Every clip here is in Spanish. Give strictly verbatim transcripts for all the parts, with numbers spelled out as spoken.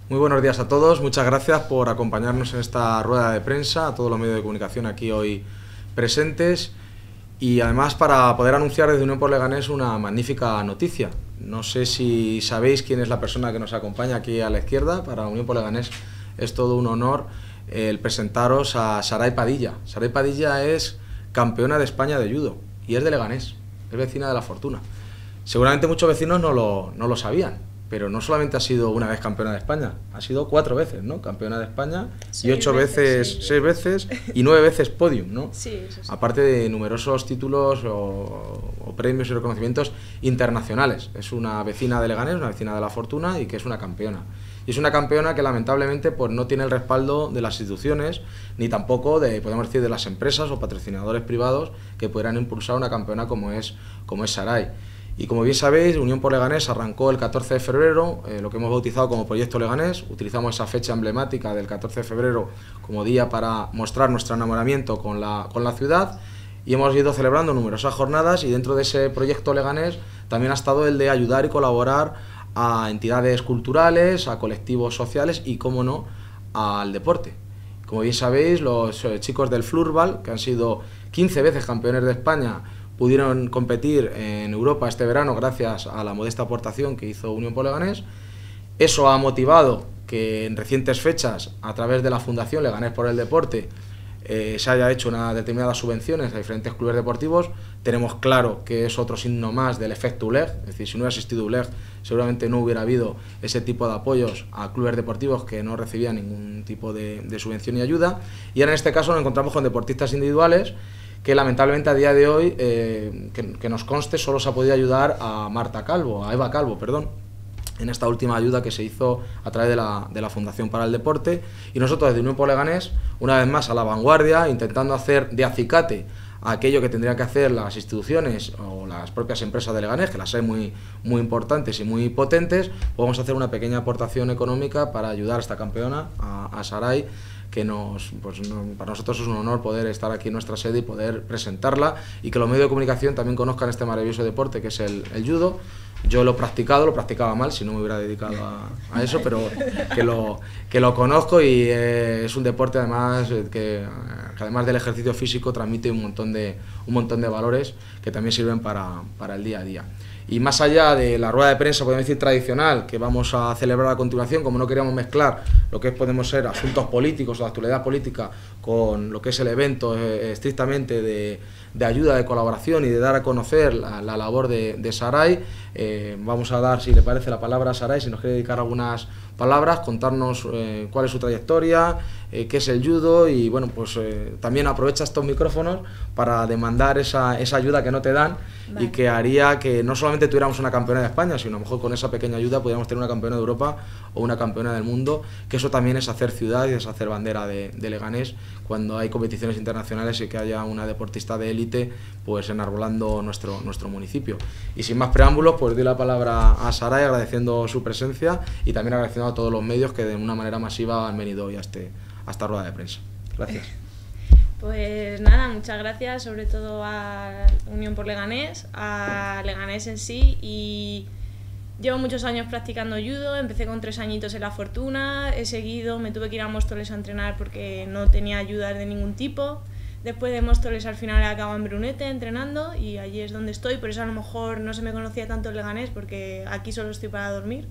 Muy buenos días a todos, muchas gracias por acompañarnos en esta rueda de prensa, a todos los medios de comunicación aquí hoy presentes y además para poder anunciar desde Unión por Leganés una magnífica noticia. No sé si sabéis quién es la persona que nos acompaña aquí a la izquierda. Para Unión por Leganés es todo un honor el presentaros a Saray Padilla. Saray Padilla es campeona de España de judo y es de Leganés, es vecina de La Fortuna. Seguramente muchos vecinos no lo, no lo sabían. Pero no solamente ha sido una vez campeona de España, ha sido cuatro veces, ¿no? Campeona de España y ocho veces, veces seis veces y nueve veces podium, ¿no? Sí, eso sí. Aparte de numerosos títulos o, o premios y reconocimientos internacionales. Es una vecina de Leganés, una vecina de La Fortuna y que es una campeona. Y es una campeona que lamentablemente pues, no tiene el respaldo de las instituciones ni tampoco de, podemos decir, de las empresas o patrocinadores privados que pudieran impulsar una campeona como es, como es Saray. Y como bien sabéis, Unión por Leganés arrancó el catorce de febrero, eh, lo que hemos bautizado como Proyecto Leganés. Utilizamos esa fecha emblemática del catorce de febrero como día para mostrar nuestro enamoramiento con la, con la ciudad y hemos ido celebrando numerosas jornadas y dentro de ese Proyecto Leganés también ha estado el de ayudar y colaborar a entidades culturales, a colectivos sociales y, cómo no, al deporte. Como bien sabéis, los eh, chicos del Floorball, que han sido quince veces campeones de España, pudieron competir en Europa este verano gracias a la modesta aportación que hizo Unión por Leganés. Eso ha motivado que en recientes fechas, a través de la Fundación Leganés por el Deporte, eh, se haya hecho unas determinadas subvenciones a diferentes clubes deportivos. Tenemos claro que es otro signo más del efecto U L E G, es decir, si no hubiera existido U L E G, seguramente no hubiera habido ese tipo de apoyos a clubes deportivos que no recibían ningún tipo de, de subvención y ayuda. Y ahora en este caso nos encontramos con deportistas individuales que lamentablemente a día de hoy, eh, que, que nos conste, solo se ha podido ayudar a Marta Calvo, a Eva Calvo, perdón, en esta última ayuda que se hizo a través de la, de la Fundación para el Deporte. Y nosotros desde Unión por Leganés, una vez más a la vanguardia, intentando hacer de acicate a aquello que tendrían que hacer las instituciones o las propias empresas de Leganés, que las hay muy, muy importantes y muy potentes, pues vamos a hacer una pequeña aportación económica para ayudar a esta campeona, a, a Saray, que nos, pues, no, para nosotros es un honor poder estar aquí en nuestra sede y poder presentarla y que los medios de comunicación también conozcan este maravilloso deporte que es el, el judo. Yo lo he practicado, lo practicaba mal, si no me hubiera dedicado a, a eso, pero que lo, que lo conozco y eh, es un deporte además que, que además del ejercicio físico transmite un montón de, un montón de valores que también sirven para, para el día a día. Y más allá de la rueda de prensa, podemos decir tradicional, que vamos a celebrar a continuación, como no queríamos mezclar lo que podemos ser asuntos políticos o de actualidad política con lo que es el evento eh, estrictamente de, de ayuda, de colaboración y de dar a conocer la, la labor de, de Saray, eh, vamos a dar, si le parece, la palabra a Saray, si nos quiere dedicar algunas palabras, contarnos eh, cuál es su trayectoria, eh, qué es el judo y bueno, pues eh, también aprovecha estos micrófonos para demandar esa, esa ayuda que no te dan. Vale. Y que haría que no solamente tuviéramos una campeona de España, sino a lo mejor con esa pequeña ayuda podríamos tener una campeona de Europa o una campeona del mundo, que eso también es hacer ciudad y es hacer bandera de, de Leganés cuando hay competiciones internacionales y que haya una deportista de élite pues enarbolando nuestro, nuestro municipio. Y sin más preámbulos, pues doy la palabra a Saray agradeciendo su presencia y también agradeciendo a todos los medios que de una manera masiva han venido hoy a, este, a esta rueda de prensa. Gracias. Pues nada, muchas gracias sobre todo a Unión por Leganés, a Leganés en sí, y llevo muchos años practicando judo. Empecé con tres añitos en La Fortuna, he seguido, me tuve que ir a Móstoles a entrenar porque no tenía ayudas de ningún tipo. Después de Móstoles al final acabo en Brunete entrenando y allí es donde estoy, por eso a lo mejor no se me conocía tanto el Leganés porque aquí solo estoy para dormir.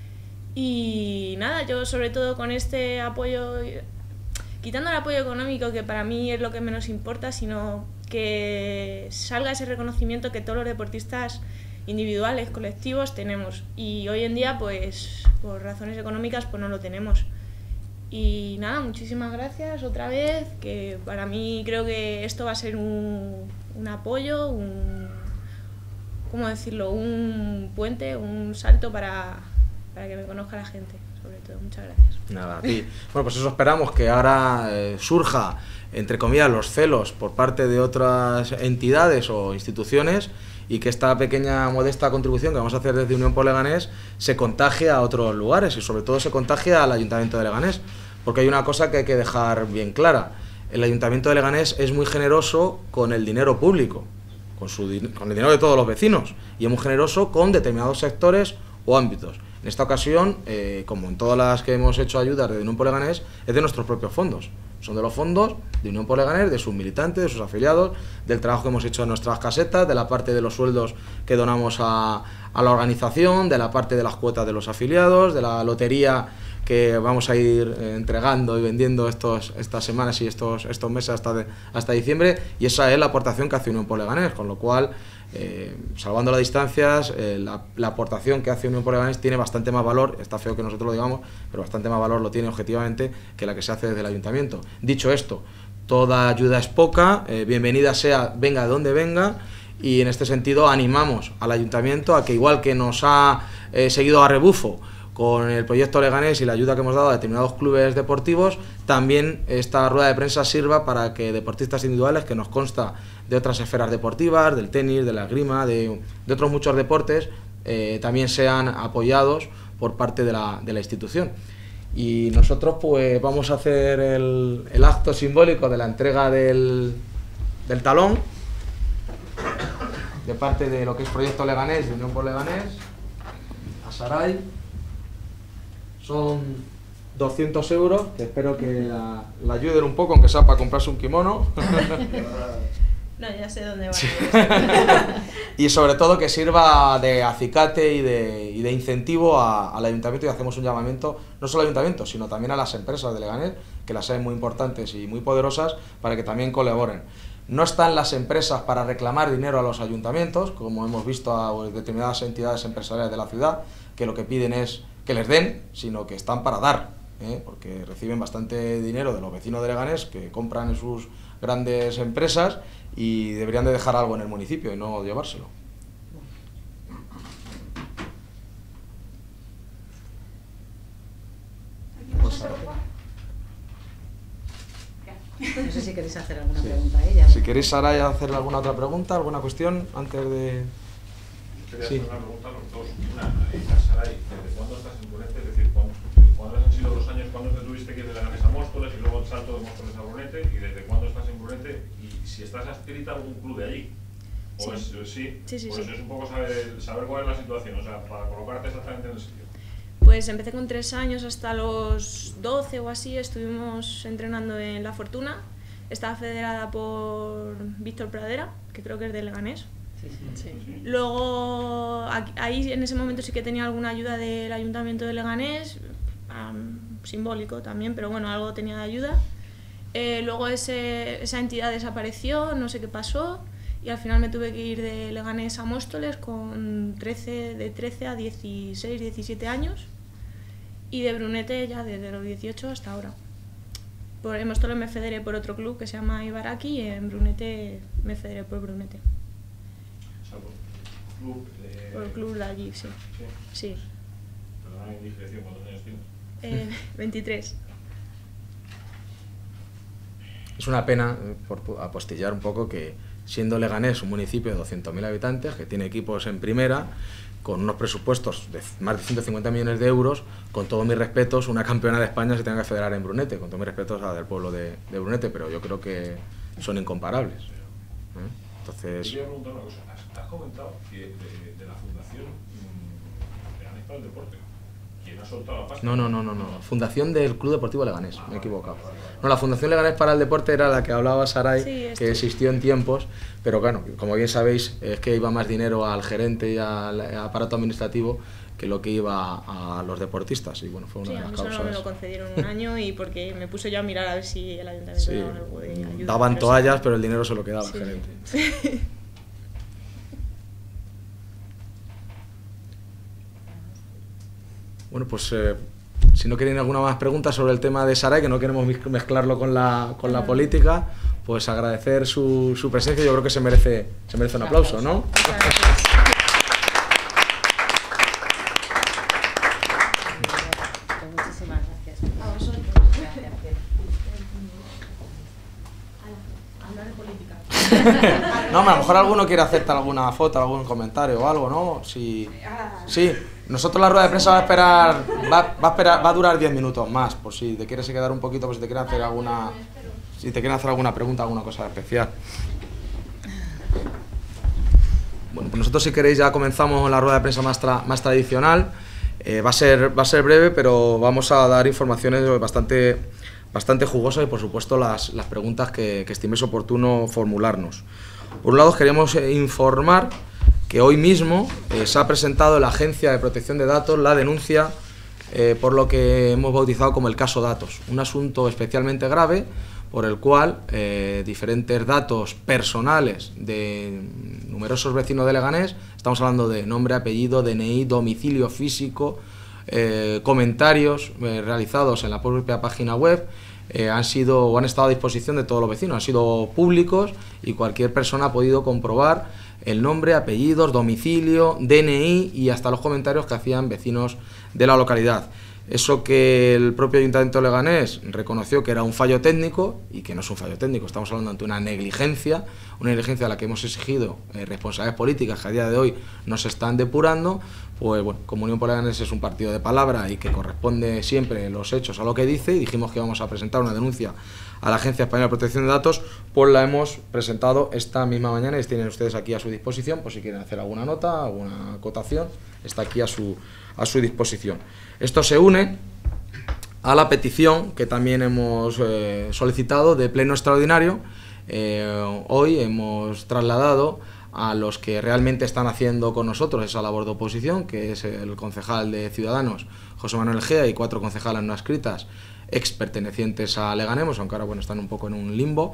Y nada, yo sobre todo con este apoyo, quitando el apoyo económico, que para mí es lo que menos importa, sino que salga ese reconocimiento que todos los deportistas individuales, colectivos, tenemos. Y hoy en día, pues, por razones económicas, pues no lo tenemos. Y nada, muchísimas gracias otra vez, que para mí creo que esto va a ser un, un apoyo, un, ¿cómo decirlo?, un puente, un salto para, para que me conozca la gente. Sobre todo, muchas gracias. Nada, a ti. Bueno, pues eso esperamos, que ahora eh, surja, entre comillas, los celos por parte de otras entidades o instituciones y que esta pequeña, modesta contribución que vamos a hacer desde Unión por Leganés se contagie a otros lugares y sobre todo se contagie al Ayuntamiento de Leganés, porque hay una cosa que hay que dejar bien clara. El Ayuntamiento de Leganés es muy generoso con el dinero público, con, su, con el dinero de todos los vecinos, y es muy generoso con determinados sectores o ámbitos. En En esta ocasión, eh, como en todas las que hemos hecho ayudas de Unión por Leganés, es de nuestros propios fondos. Son de los fondos de Unión por Leganés, de sus militantes, de sus afiliados, del trabajo que hemos hecho en nuestras casetas, de la parte de los sueldos que donamos a, a la organización, de la parte de las cuotas de los afiliados, de la lotería que vamos a ir eh, entregando y vendiendo estos, estas semanas y estos, estos meses hasta, de, hasta diciembre, y esa es la aportación que hace Unión por Leganés, con lo cual, eh, salvando las distancias, eh, la, la aportación que hace Unión por Leganés tiene bastante más valor, está feo que nosotros lo digamos, pero bastante más valor lo tiene objetivamente que la que se hace desde el ayuntamiento. Dicho esto, toda ayuda es poca, eh, bienvenida sea, venga de donde venga, y en este sentido animamos al ayuntamiento a que, igual que nos ha eh, seguido a rebufo con el proyecto Leganés y la ayuda que hemos dado a determinados clubes deportivos, también esta rueda de prensa sirva para que deportistas individuales, que nos consta de otras esferas deportivas, del tenis, de la esgrima, de, de otros muchos deportes, eh, también sean apoyados por parte de la, de la institución. Y nosotros pues vamos a hacer el, el acto simbólico de la entrega del, del talón de parte de lo que es Proyecto Leganés y Unión por Leganés a Saray. Son doscientos euros, que espero que la, la ayuden un poco, aunque sea para comprarse un kimono. No, ya sé dónde va. Sí. Y sobre todo que sirva de acicate y de, y de incentivo a, al ayuntamiento, y hacemos un llamamiento, no solo al ayuntamiento, sino también a las empresas de Leganés, que las hay muy importantes y muy poderosas, para que también colaboren. No están las empresas para reclamar dinero a los ayuntamientos, como hemos visto a determinadas entidades empresariales de la ciudad, que lo que piden es que les den, sino que están para dar, ¿eh? Porque reciben bastante dinero de los vecinos de Leganés, que compran en sus grandes empresas, y deberían de dejar algo en el municipio y no llevárselo. Pues, no sé si queréis hacer alguna sí. pregunta a ella. Si queréis, Saray, hacerle alguna otra pregunta, alguna cuestión antes de... Quería Sí. hacer una pregunta a los dos. Una, a Saray, ¿desde cuándo estás en Brunete? Es decir, ¿cuándo, ¿cuándo han sido los años? ¿Cuándo te tuviste que ir de Leganés a Móstoles y luego el salto de Móstoles a Brunete? ¿Y desde cuándo estás en Brunete? Y si estás adscrita a algún club de allí. ¿O Sí. es, sí? Sí, sí, pues sí. es un poco saber, saber cuál es la situación, o sea, para colocarte exactamente en el sitio. Pues empecé con tres años, hasta los doce o así estuvimos entrenando en La Fortuna. Estaba federada por Víctor Pradera, que creo que es de Leganés. Sí, sí. Sí. Luego, aquí- ahí en ese momento sí que tenía alguna ayuda del Ayuntamiento de Leganés, um, simbólico también, pero bueno, algo tenía de ayuda. Eh, luego ese, esa entidad desapareció, no sé qué pasó, y al final me tuve que ir de Leganés a Móstoles con trece, de trece a dieciséis, diecisiete años, y de Brunete ya desde los dieciocho hasta ahora. Por, en Móstoles me federé por otro club que se llama Ibaraki, y en Brunete me federé por Brunete. O sea, por el club de... Por el club de allí, sí. Sí. Sí. Perdona la indiscreción, ¿cuántos años tienes? Eh, veintitrés. Es una pena, eh, por pu- apostillar un poco, que siendo Leganés un municipio de doscientos mil habitantes, que tiene equipos en primera, con unos presupuestos de más de ciento cincuenta millones de euros, con todos mis respetos, una campeona de España se tenga que federar en Brunete, con todos mis respetos a la del pueblo de, de Brunete, pero yo creo que son incomparables, ¿eh? Te Entonces, quiero preguntar una cosa. Has, te has comentado que de, de la Fundación mmm, Leganés para el Deporte, ¿quién ha soltado la pasta? no, no, no, no, no, Fundación del Club Deportivo Leganés, me he equivocado. No, la Fundación Leganés para el Deporte era la que hablaba Saray, Sí, esto. que existió en tiempos, pero claro, como bien sabéis, es que iba más dinero al gerente y al aparato administrativo que lo que iba a los deportistas, y bueno, fue una Sí, de a las mí solo me causas. lo concedieron un año, y porque me puse yo a mirar a ver si el ayuntamiento Sí, daba algo de ayuda. daban pero toallas, sí. pero el dinero se lo quedaba Sí. el gerente. Bueno, pues eh, si no quieren alguna más pregunta sobre el tema de Saray, que no queremos mez- mezclarlo con la, con la política, pues agradecer su, su presencia. Yo creo que se merece, se merece un aplauso, ¿no? Muchas gracias. Pues muchísimas gracias. A vosotros. Gracias. Hablar de política. No, a lo mejor alguno quiere hacerte alguna foto, algún comentario o algo, ¿no? Si, sí, nosotros la rueda de prensa va a esperar, va, va a esperar, va a durar diez minutos más, por si te quieres quedar un poquito, por si te quieren hacer alguna, si te quieren hacer alguna pregunta, alguna cosa especial. Bueno, pues nosotros, si queréis, ya comenzamos la rueda de prensa más, tra- más tradicional. Eh, va a ser, va a ser breve, pero vamos a dar informaciones bastante, bastante jugosas y, por supuesto, las, las preguntas que, que estiméis oportuno formularnos. Por un lado, queremos eh, informar que hoy mismo eh, se ha presentado en la Agencia de Protección de Datos la denuncia eh, por lo que hemos bautizado como el caso Datos, un asunto especialmente grave por el cual eh, diferentes datos personales de numerosos vecinos de Leganés, estamos hablando de nombre, apellido, D N I, domicilio físico, eh, comentarios eh, realizados en la propia página web, eh, han sido o han estado a disposición de todos los vecinos, han sido públicos y cualquier persona ha podido comprobar el nombre, apellidos, domicilio, D N I y hasta los comentarios que hacían vecinos de la localidad. Eso que el propio Ayuntamiento de Leganés reconoció que era un fallo técnico y que no es un fallo técnico, estamos hablando de una negligencia, una negligencia a la que hemos exigido eh, responsabilidades políticas que a día de hoy no se están depurando, pues bueno, como Unión por Leganés es un partido de palabra y que corresponde siempre los hechos a lo que dice, y dijimos que íbamos a presentar una denuncia a la Agencia Española de Protección de Datos, pues la hemos presentado esta misma mañana y tienen ustedes aquí a su disposición, por si quieren hacer alguna nota, alguna acotación, está aquí a su, a su disposición. Esto se une a la petición que también hemos eh, solicitado de pleno extraordinario. Eh, hoy hemos trasladado a los que realmente están haciendo con nosotros esa labor de oposición, que es el concejal de Ciudadanos, José Manuel Gea, y cuatro concejales no adscritas, ex pertenecientes a Leganemos, aunque ahora bueno, están un poco en un limbo,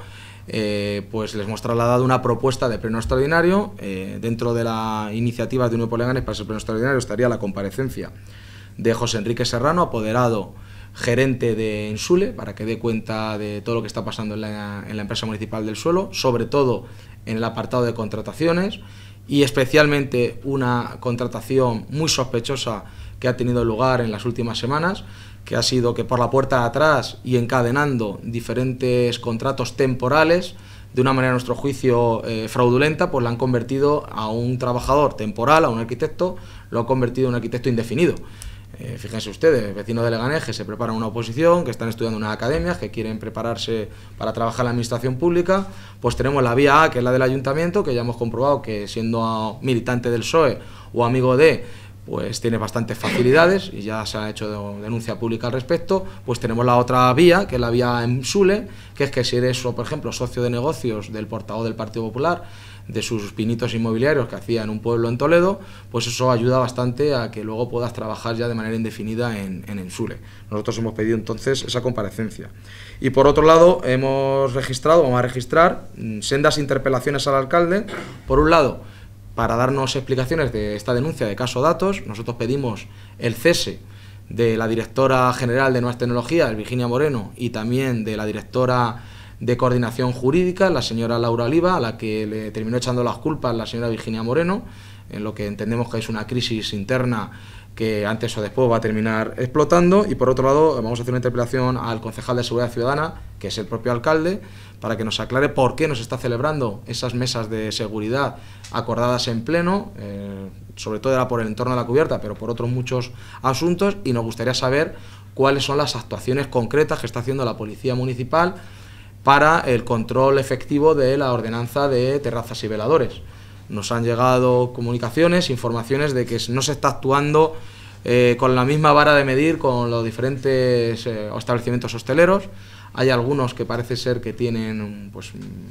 eh, pues les hemos trasladado una propuesta de pleno extraordinario. Eh, dentro de la iniciativa de Unión por Leganés para ese pleno extraordinario estaría la comparecencia de José Enrique Serrano, apoderado gerente de Ensule, para que dé cuenta de todo lo que está pasando en la, en la empresa municipal del suelo, sobre todo en el apartado de contrataciones y especialmente una contratación muy sospechosa que ha tenido lugar en las últimas semanas, que ha sido que por la puerta de atrás y encadenando diferentes contratos temporales, de una manera a nuestro juicio eh, fraudulenta, pues la han convertido a un trabajador temporal, a un arquitecto, lo ha convertido en un arquitecto indefinido. Eh, fíjense ustedes, vecinos de Leganés que se preparan una oposición, que están estudiando en unas academias, que quieren prepararse para trabajar en la administración pública, pues tenemos la vía A, que es la del ayuntamiento, que ya hemos comprobado que siendo militante del P S O E o amigo de, pues tiene bastantes facilidades y ya se ha hecho denuncia pública al respecto. Pues tenemos la otra vía, que es la vía Ensule, que es que si eres, por ejemplo, socio de negocios del portavoz del Partido Popular, de sus pinitos inmobiliarios que hacía en un pueblo en Toledo, pues eso ayuda bastante a que luego puedas trabajar ya de manera indefinida en, en Ensule. Nosotros hemos pedido entonces esa comparecencia. Y por otro lado, hemos registrado, vamos a registrar sendas interpelaciones al alcalde. Por un lado, para darnos explicaciones de esta denuncia de caso Datos, nosotros pedimos el cese de la directora general de Nuevas Tecnologías, Virginia Moreno, y también de la directora de Coordinación Jurídica, la señora Laura Oliva, a la que le terminó echando las culpas la señora Virginia Moreno, en lo que entendemos que es una crisis interna que antes o después va a terminar explotando. Y por otro lado, vamos a hacer una interpelación al concejal de Seguridad Ciudadana, que es el propio alcalde, para que nos aclare por qué nos está celebrando esas mesas de seguridad acordadas en pleno, eh, sobre todo era por el entorno de la cubierta, pero por otros muchos asuntos, y nos gustaría saber cuáles son las actuaciones concretas que está haciendo la Policía Municipal para el control efectivo de la ordenanza de terrazas y veladores. Nos han llegado comunicaciones, informaciones de que no se está actuando eh, con la misma vara de medir con los diferentes eh, establecimientos hosteleros. Hay algunos que parece ser que tienen pues,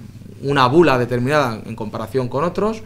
una bula determinada en comparación con otros,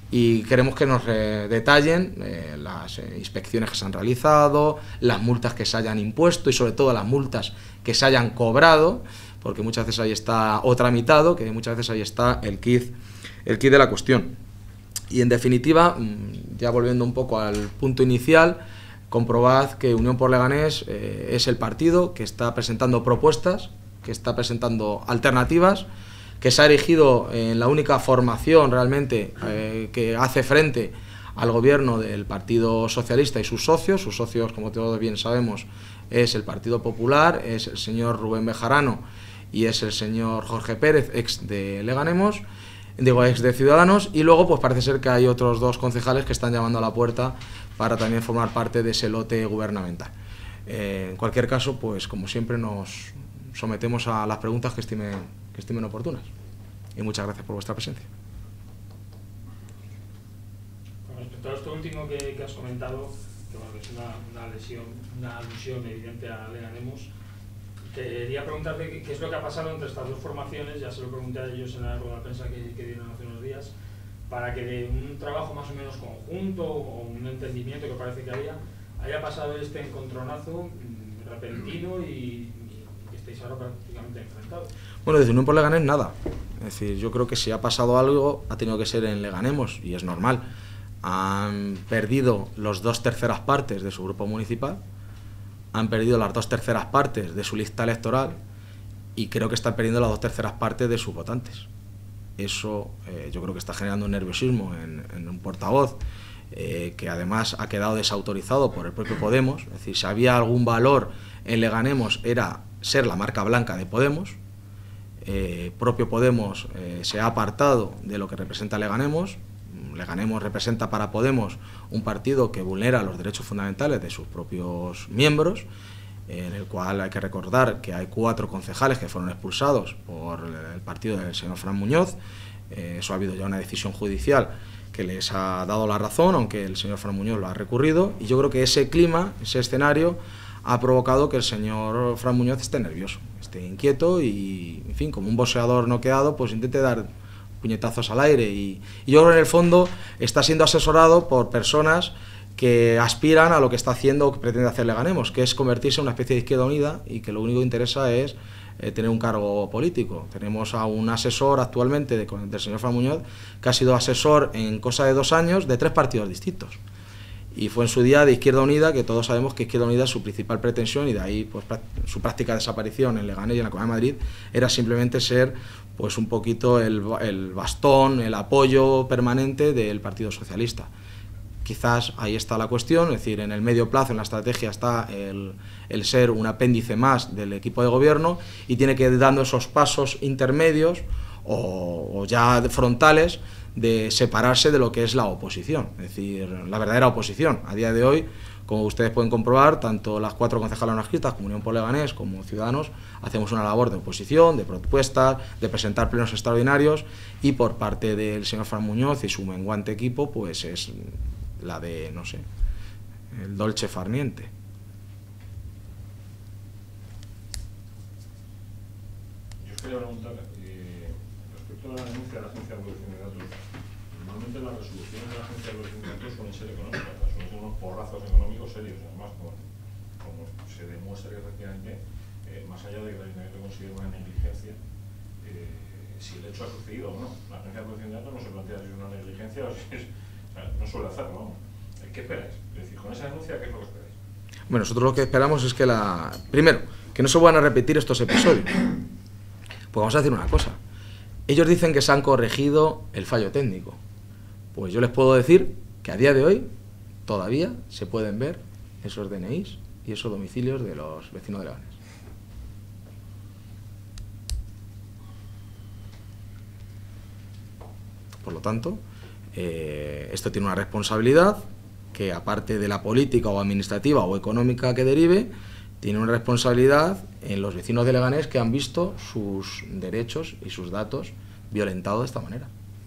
y queremos que nos eh, detallen eh, las eh, inspecciones que se han realizado, las multas que se hayan impuesto y sobre todo las multas que se hayan cobrado, porque muchas veces ahí está o tramitado, que muchas veces ahí está el quid, el quid de la cuestión. Y en definitiva, ya volviendo un poco al punto inicial, comprobad que Unión por Leganés eh, es el partido que está presentando propuestas, que está presentando alternativas, que se ha erigido en la única formación realmente eh, que hace frente al gobierno del Partido Socialista y sus socios. Sus socios, como todos bien sabemos, es el Partido Popular, es el señor Rubén Bejarano y es el señor Jorge Pérez, ex de Leganemos, digo ex de Ciudadanos, y luego pues parece ser que hay otros dos concejales que están llamando a la puerta para también formar parte de ese lote gubernamental. Eh, en cualquier caso, pues como siempre nos sometemos a las preguntas que estimen, que estimen oportunas. Y muchas gracias por vuestra presencia. Con respecto a esto último que, que has comentado, que, bueno, es una, una lesión, una alusión evidente a Leganemos. Quería preguntarte qué, qué es lo que ha pasado entre estas dos formaciones, ya se lo pregunté a ellos en la rueda de prensa que, que dieron hace unos días, para que de un trabajo más o menos conjunto o un entendimiento que parece que había, haya pasado este encontronazo mmm, repentino y, y, y que estéis ahora prácticamente enfrentados. Bueno, desde Unión por Leganés nada. Es decir, yo creo que si ha pasado algo ha tenido que ser en Leganemos y es normal. Han perdido los dos terceras partes de su grupo municipal, han perdido las dos terceras partes de su lista electoral y creo que están perdiendo las dos terceras partes de sus votantes. Eso eh, yo creo que está generando un nerviosismo en, en un portavoz eh, que además ha quedado desautorizado por el propio Podemos. Es decir, si había algún valor en Leganemos era ser la marca blanca de Podemos. Eh, propio Podemos eh, se ha apartado de lo que representa Leganemos. Leganemos representa para Podemos un partido que vulnera los derechos fundamentales de sus propios miembros, en el cual hay que recordar que hay cuatro concejales que fueron expulsados por el partido del señor Fran Muñoz. Eh, eso ha habido ya una decisión judicial que les ha dado la razón, aunque el señor Fran Muñoz lo ha recurrido, y yo creo que ese clima, ese escenario, ha provocado que el señor Fran Muñoz esté nervioso, esté inquieto y, en fin, como un boxeador noqueado, pues intente dar puñetazos al aire. Y, y yo creo que en el fondo está siendo asesorado por personas que aspiran a lo que está haciendo o que pretende hacer Leganemos, que es convertirse en una especie de Izquierda Unida y que lo único que interesa es eh, tener un cargo político. Tenemos a un asesor actualmente de, del señor Fran Muñoz que ha sido asesor en cosa de dos años de tres partidos distintos. Y fue en su día de Izquierda Unida, que todos sabemos que Izquierda Unida es su principal pretensión y de ahí pues, su práctica desaparición en Leganés y en la Comunidad de Madrid era simplemente ser pues, un poquito el, el bastón, el apoyo permanente del Partido Socialista. Quizás ahí está la cuestión, es decir, en el medio plazo, en la estrategia está el, el ser un apéndice más del equipo de gobierno y tiene que ir dando esos pasos intermedios o, o ya frontales de separarse de lo que es la oposición, es decir, la verdadera oposición. A día de hoy, como ustedes pueden comprobar, tanto las cuatro concejales no adscritas como Unión por Leganés como Ciudadanos hacemos una labor de oposición, de propuestas, de presentar plenos extraordinarios y por parte del señor Fran Muñoz y su menguante equipo pues es la de, no sé, el dolce far niente. Yo os quería preguntar, eh, respecto a la denuncia de la Agencia de Protección de Datos, normalmente las resoluciones de la Agencia de Protección de Datos suelen ser económicas, suelen ser unos porrazos económicos serios, además, como, como se demuestra que efectivamente, eh, más allá de que el Ayuntamiento considere una negligencia, eh, si el hecho ha sucedido o no. La Agencia de Protección de Datos no se plantea si es una negligencia o si es... O sea, no suele hacerlo, vamos. ¿Qué esperáis? Es decir, con esa denuncia, ¿qué es lo que esperáis? Bueno, nosotros lo que esperamos es que la... Primero, que no se van a repetir estos episodios. Pues vamos a decir una cosa. Ellos dicen que se han corregido el fallo técnico. Pues yo les puedo decir que a día de hoy todavía se pueden ver esos D N Is y esos domicilios de los vecinos de Leganés. Por lo tanto, eh, esto tiene una responsabilidad que, aparte de la política o administrativa o económica que derive, tiene una responsabilidad en los vecinos de Leganés que han visto sus derechos y sus datos violentados de esta manera.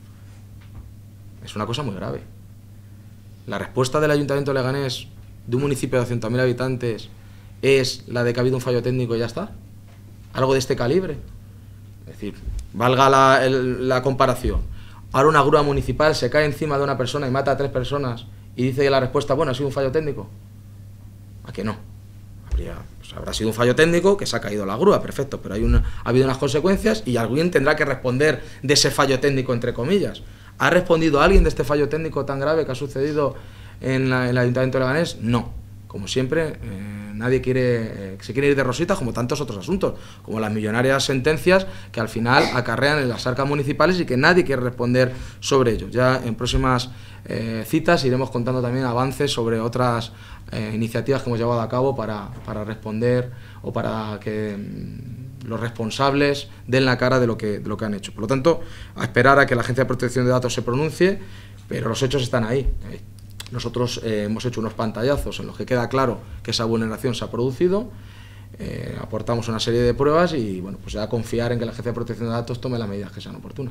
Es una cosa muy grave. La respuesta del Ayuntamiento de Leganés, de un municipio de doscientos mil habitantes, es la de que ha habido un fallo técnico y ya está. Algo de este calibre. Es decir, valga la, el, la comparación. Ahora una grúa municipal se cae encima de una persona y mata a tres personas y dice la respuesta, bueno, ha sido un fallo técnico. ¿A qué no? Habría, pues habrá sido un fallo técnico que se ha caído la grúa, perfecto, pero hay una, ha habido unas consecuencias y alguien tendrá que responder de ese fallo técnico, entre comillas. ¿Ha respondido alguien de este fallo técnico tan grave que ha sucedido en, la, en el Ayuntamiento de Leganés? No. Como siempre, eh, nadie quiere, eh, se quiere ir de rositas, como tantos otros asuntos, como las millonarias sentencias que al final acarrean en las arcas municipales y que nadie quiere responder sobre ello. Ya en próximas eh, citas iremos contando también avances sobre otras eh, iniciativas que hemos llevado a cabo para, para responder o para que mmm, los responsables den la cara de lo, que, de lo que han hecho. Por lo tanto, a esperar a que la Agencia de Protección de Datos se pronuncie, pero los hechos están ahí. Nosotros eh, hemos hecho unos pantallazos en los que queda claro que esa vulneración se ha producido, eh, aportamos una serie de pruebas y bueno, pues ya confiar en que la Agencia de Protección de Datos tome las medidas que sean oportunas.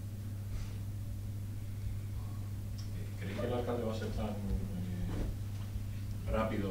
¿Creéis que el alcalde va a ser tan, eh,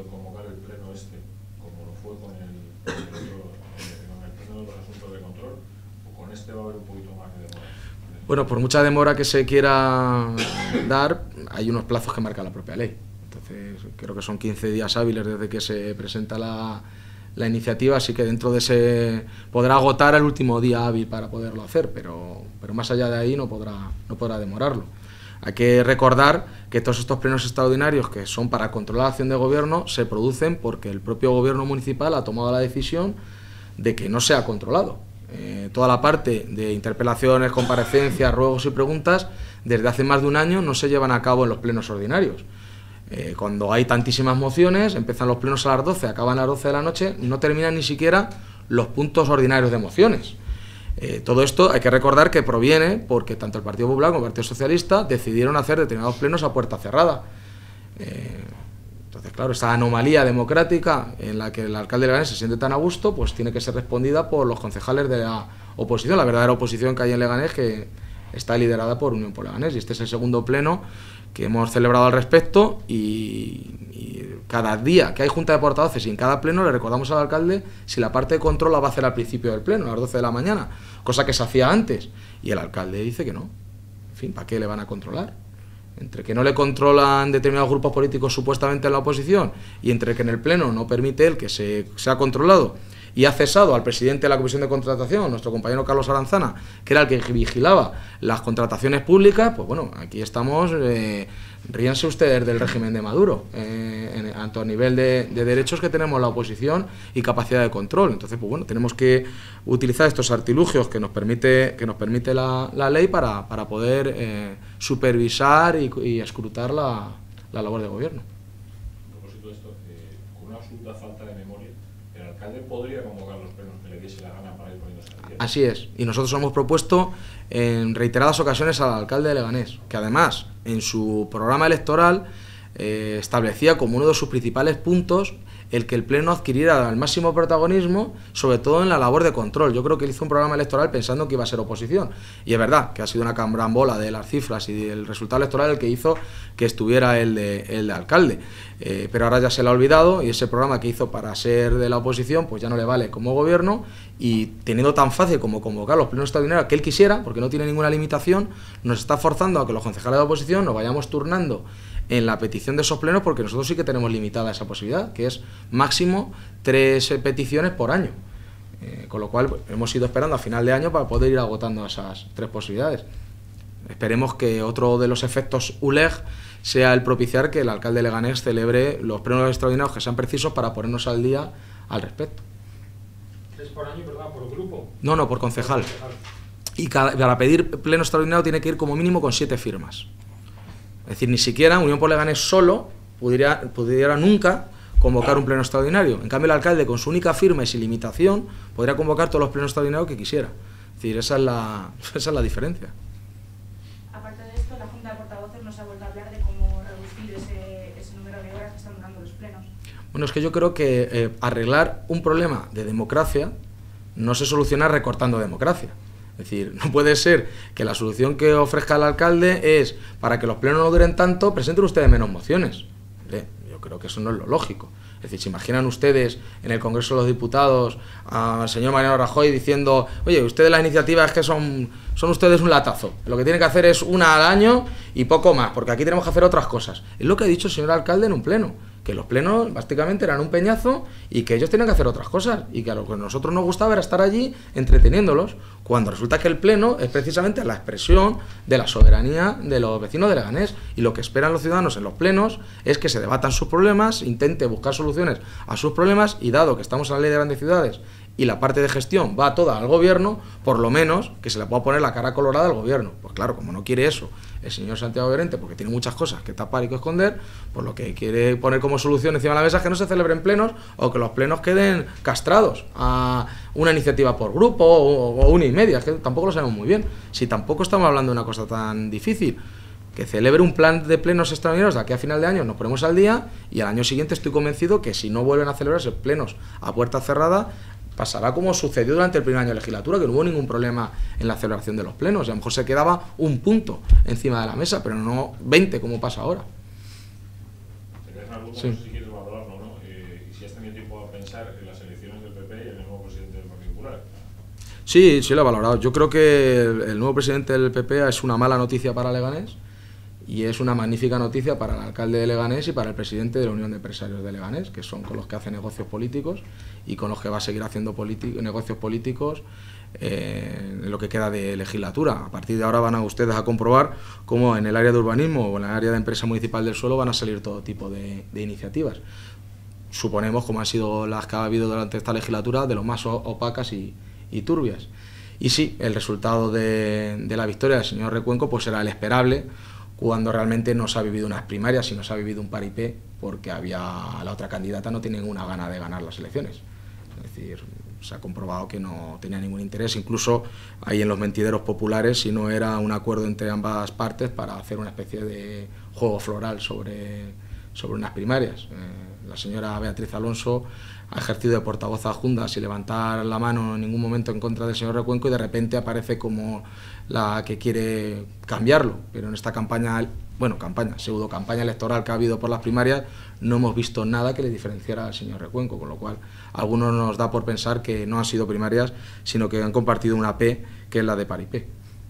de convocar el pleno este, como lo fue con el, con el, otro, eh, con el pleno de los asuntos de control, o con este va a haber un poquito más de demora? Bueno, por mucha demora que se quiera dar, hay unos plazos que marca la propia ley. Entonces, creo que son quince días hábiles desde que se presenta la, la iniciativa, así que dentro de ese podrá agotar el último día hábil para poderlo hacer, pero, pero más allá de ahí no podrá, no podrá demorarlo. Hay que recordar que todos estos plenos extraordinarios, que son para controlar la acción de gobierno, se producen porque el propio gobierno municipal ha tomado la decisión de que no sea controlado. Eh, toda la parte de interpelaciones, comparecencias, ruegos y preguntas, desde hace más de un año no se llevan a cabo en los plenos ordinarios. Eh, cuando hay tantísimas mociones, empiezan los plenos a las doce, acaban a las doce de la noche, no terminan ni siquiera los puntos ordinarios de mociones. Eh, todo esto hay que recordar que proviene porque tanto el Partido Popular como el Partido Socialista decidieron hacer determinados plenos a puerta cerrada. Eh, entonces, claro, esta anomalía democrática en la que el alcalde de Leganés se siente tan a gusto, pues tiene que ser respondida por los concejales de la oposición, la verdadera oposición que hay en Leganés, que está liderada por Unión por Leganés. Y este es el segundo pleno que hemos celebrado al respecto y, y cada día que hay junta de portavoces y en cada pleno le recordamos al alcalde si la parte de control la va a hacer al principio del pleno, a las doce de la mañana, cosa que se hacía antes. Y el alcalde dice que no. En fin, ¿para qué le van a controlar? Entre que no le controlan determinados grupos políticos supuestamente en la oposición y entre que en el pleno no permite él que se sea controlado y ha cesado al presidente de la Comisión de Contratación, nuestro compañero Carlos Aranzana, que era el que vigilaba las contrataciones públicas, pues bueno, aquí estamos, eh, ríanse ustedes del régimen de Maduro, eh, en, tanto a nivel de, de derechos que tenemos la oposición y capacidad de control. Entonces, pues bueno, tenemos que utilizar estos artilugios que nos permite, que nos permite la, la ley para, para poder eh, supervisar y, y escrutar la, la labor de gobierno. A propósito de esto, eh, con una absoluta falta de memoria, el alcalde podría convocar los plenos que le diese la gana para ir poniéndose al día. Así es, y nosotros hemos propuesto en reiteradas ocasiones al alcalde de Leganés, que además en su programa electoral eh, establecía como uno de sus principales puntos el que el pleno adquiriera el máximo protagonismo, sobre todo en la labor de control. Yo creo que él hizo un programa electoral pensando que iba a ser oposición, y es verdad que ha sido una carambola de las cifras y del resultado electoral el que hizo que estuviera el de, el de alcalde, eh, pero ahora ya se le ha olvidado y ese programa que hizo para ser de la oposición pues ya no le vale como gobierno, y teniendo tan fácil como convocar los plenos extraordinarios que él quisiera, porque no tiene ninguna limitación, nos está forzando a que los concejales de la oposición nos vayamos turnando en la petición de esos plenos, porque nosotros sí que tenemos limitada esa posibilidad, que es máximo tres peticiones por año, eh, con lo cual pues, hemos ido esperando a final de año para poder ir agotando esas tres posibilidades. Esperemos que otro de los efectos U L E G sea el propiciar que el alcalde de Leganés celebre los plenos extraordinarios que sean precisos para ponernos al día al respecto. ¿Tres por año, verdad? ¿Por grupo? No, no, por concejal. Y cada, para pedir pleno extraordinario tiene que ir como mínimo con siete firmas. Es decir, ni siquiera Unión por Leganés solo pudiera, pudiera nunca convocar un pleno extraordinario. En cambio, el alcalde, con su única firma y sin limitación, podría convocar todos los plenos extraordinarios que quisiera. Es decir, esa es la, esa es la diferencia. Aparte de esto, la Junta de Portavoces nos ha vuelto a hablar de cómo reducir ese, ese número de horas que están durando los plenos. Bueno, es que yo creo que eh, arreglar un problema de democracia no se soluciona recortando democracia. Es decir, no puede ser que la solución que ofrezca el alcalde es, para que los plenos no duren tanto, presenten ustedes menos mociones. Hombre, yo creo que eso no es lo lógico. Es decir, ¿se imaginan ustedes en el Congreso de los Diputados al señor Mariano Rajoy diciendo, oye, ustedes las iniciativas es que son, son ustedes un latazo, lo que tienen que hacer es una al año y poco más, porque aquí tenemos que hacer otras cosas? Es lo que ha dicho el señor alcalde en un pleno, que los plenos básicamente eran un peñazo y que ellos tenían que hacer otras cosas, y que a lo que a nosotros nos gustaba era estar allí entreteniéndolos, cuando resulta que el pleno es precisamente la expresión de la soberanía de los vecinos de Leganés, y lo que esperan los ciudadanos en los plenos es que se debatan sus problemas, intente buscar soluciones a sus problemas, y dado que estamos en la ley de grandes ciudades y la parte de gestión va toda al gobierno, por lo menos que se le pueda poner la cara colorada al gobierno. Pues claro, como no quiere eso el señor Santiago Llorente, porque tiene muchas cosas que tapar y que esconder, pues lo que quiere poner como solución encima de la mesa es que no se celebren plenos, o que los plenos queden castrados a una iniciativa por grupo o, o una y media, es que tampoco lo sabemos muy bien. Si tampoco estamos hablando de una cosa tan difícil, que celebre un plan de plenos extraordinarios de aquí a final de año, nos ponemos al día, y al año siguiente estoy convencido que si no vuelven a celebrarse plenos a puerta cerrada, pasará como sucedió durante el primer año de legislatura, que no hubo ningún problema en la celebración de los plenos, y a lo mejor se quedaba un punto encima de la mesa, pero no veinte como pasa ahora. Se quedan algunos, Sí. no sé si quieres valorarlo o no. y si has tenido tiempo a pensar en las elecciones del P P y en el nuevo presidente del Partido Popular. Sí, sí lo he valorado. Yo creo que el, el nuevo presidente del P P es una mala noticia para Leganés y es una magnífica noticia para el alcalde de Leganés y para el presidente de la Unión de Empresarios de Leganés, que son con los que hace negocios políticos y con los que va a seguir haciendo negocios políticos eh, en lo que queda de legislatura. A partir de ahora van a ustedes a comprobar cómo en el área de urbanismo o en el área de empresa municipal del suelo van a salir todo tipo de, de iniciativas. Suponemos, como han sido las que ha habido durante esta legislatura, de lo más opacas y, y turbias. Y sí, el resultado de, de la victoria del señor Recuenco pues será el esperable, cuando realmente no se ha vivido unas primarias, sino se ha vivido un paripé, porque había la otra candidata no tiene ninguna gana de ganar las elecciones. Es decir, se ha comprobado que no tenía ningún interés, incluso ahí en los mentideros populares, si no era un acuerdo entre ambas partes para hacer una especie de juego floral sobre, sobre unas primarias. Eh, la señora Beatriz Alonso ha ejercido de portavoz adjunta sin levantar la mano en ningún momento en contra del señor Recuenco y de repente aparece como la que quiere cambiarlo, pero en esta campaña, bueno, campaña, pseudo campaña electoral que ha habido por las primarias, no hemos visto nada que le diferenciara al señor Recuenco, con lo cual a algunos nos da por pensar que no han sido primarias, sino que han compartido una P, que es la de paripé.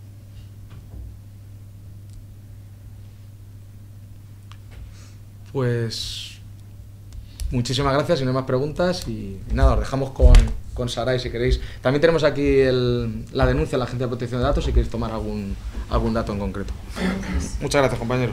Pues muchísimas gracias, si no hay más preguntas, y, y nada, os dejamos con, con Saray si queréis. También tenemos aquí el, la denuncia de la Agencia de Protección de Datos si queréis tomar algún, algún dato en concreto. Muchas gracias, compañeros.